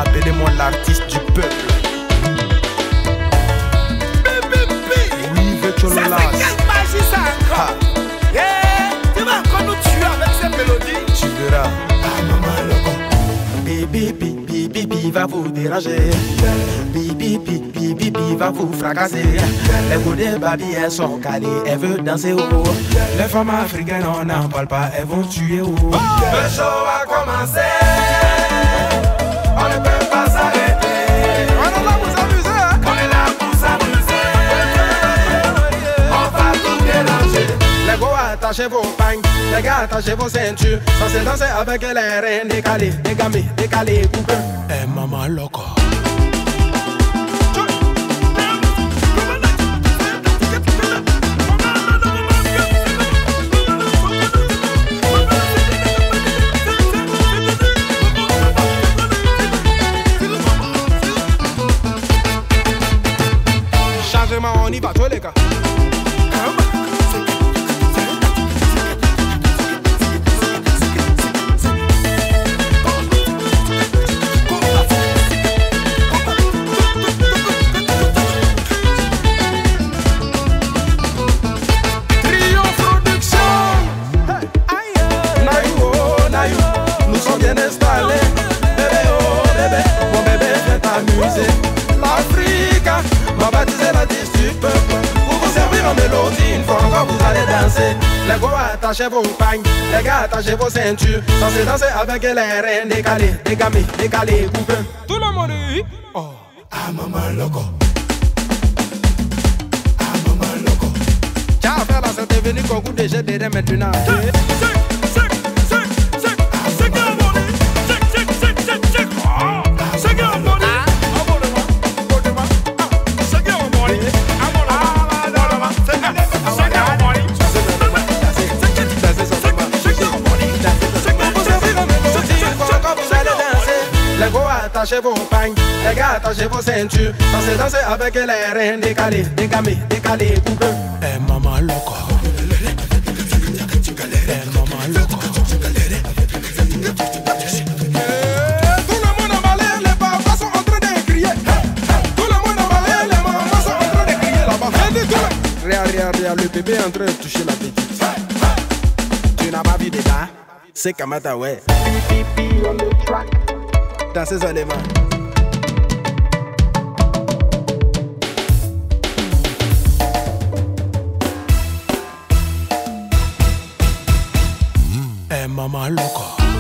Appelez-moi l'artiste du peuple. Oui, Vecchololas. Ça fait quelle magie ça encore? Yeah. Tu vas encore nous tuer avec cette mélodie. Tu verras. Ah maman loco. Bibi bibi bibi va vous déranger. Bibi bibi bibi va vous fracasser. Les goûts des babi elles sont calées, elles veulent danser haut. Les femmes africaines on n'en parle pas, elles vont tuer haut. Le show a commencé. On ne peut pas s'arrêter. On est là pour s'amuser, hein? On est là pour s'amuser. On va tout mélanger. Les gars, attachez vos pagnes. Les gars, attachez vos ceintures. Ça c'est danser avec les reines décalées. Dégamées, décalées, coupées. Eh maman loco. On y va tous les gars. Trio Production. Naïo, Naïo, nous sommes bien installés. Bébé, oh bébé, mon bébé vient t'amuser. L'Afrique m'a baptisé l'artiste du peuple. Pour vous servir en mélodie, une fois encore vous allez danser. Les gars, attachez vos pagnes. Les gars, attachez vos ceintures. Dansez, dansez avec les reines décalées, dégamées, décalées, coupées. Tout le monde dit oh. Ah maman loco. Ah maman loco. Tiens, à faire là, c'est venu qu'on goûte déjà derrière maintenant. Les gars, attachez vos pagnes. Les gars, attachez vos ceintures. Dansez, dansez avec les reines décalées, dégamées, décalées, coupées. Eh maman loco. Eh maman loco. Tout le monde en balai, les papas sont en train de crier. Tout le monde en balai, les mamans sont en train de crier là-bas. Regarde, le bébé est en train de toucher la petite. Tu n'as pas vu des gars? C'est Kamata, ouais. Dans ces éléments. Eh maman loco.